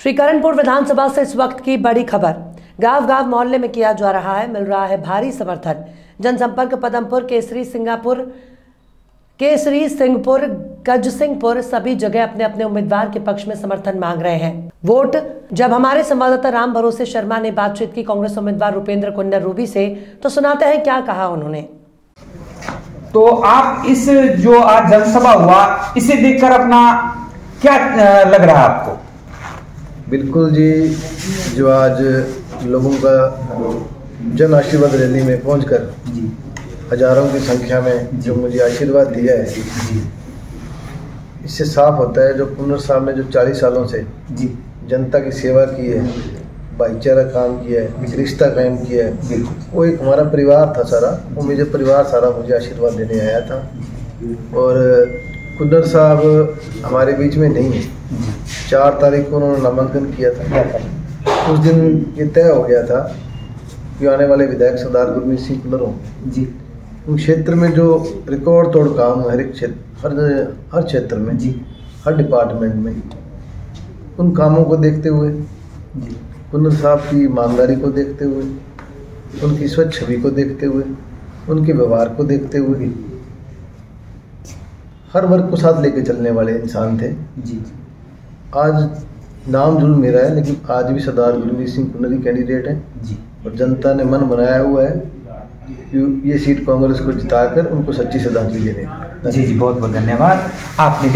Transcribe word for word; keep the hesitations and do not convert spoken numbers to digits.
श्रीकरणपुर विधानसभा से इस वक्त की बड़ी खबर। गांव गांव मोहल्ले में किया जा रहा है, मिल रहा है भारी समर्थन। जनसंपर्क पदमपुर, केसरी सिंगापुर, केसरी सिंहपुर, गजसिंहपुर सभी जगह अपने अपने उम्मीदवार के पक्ष में समर्थन मांग रहे हैं। वोट जब हमारे संवाददाता राम भरोसे शर्मा ने बातचीत की कांग्रेस उम्मीदवार रुपेंद्र कुन्नर रूबी से, तो सुनाते हैं क्या कहा उन्होंने। तो आप इस जो आज जनसभा हुआ, इसे देखकर अपना क्या लग रहा है आपको? बिल्कुल जी, जो आज लोगों का जन आशीर्वाद रैली में पहुंचकर हजारों की संख्या में जो मुझे आशीर्वाद दिया है, इससे साफ होता है जो कुन्नर साहब ने जो चालीस सालों से जनता की सेवा की है, भाईचारा काम किया है, रिश्ता कायम किया है, वो एक हमारा परिवार था सारा। वो मुझे परिवार सारा मुझे आशीर्वाद देने आया था। और कुन्नर साहब हमारे बीच में नहीं है। चार तारीख को उन्होंने नामांकन किया था। उस दिन ये तय हो गया था कि आने वाले विधायक सरदार गुरमीत सिंह कुन्नर होंगे जी। उन क्षेत्र में जो रिकॉर्ड तोड़ काम हर एक क्षेत्र हर हर क्षेत्र में जी, हर डिपार्टमेंट में, उन कामों को देखते हुए, कुन्नर साहब की ईमानदारी को देखते हुए, उनकी स्वच्छ छवि को देखते हुए, उनके व्यवहार को देखते हुए, हर वर्ग को साथ लेके चलने वाले इंसान थे जी। आज नाम जरूर मेरा है, लेकिन आज भी सरदार गुरमीत सिंह कुन्नर ही कैंडिडेट है जी। और जनता ने मन बनाया हुआ है कि ये सीट कांग्रेस को जिताकर उनको सच्ची श्रद्धांजलि देने। जी जी, बहुत बहुत धन्यवाद। आपने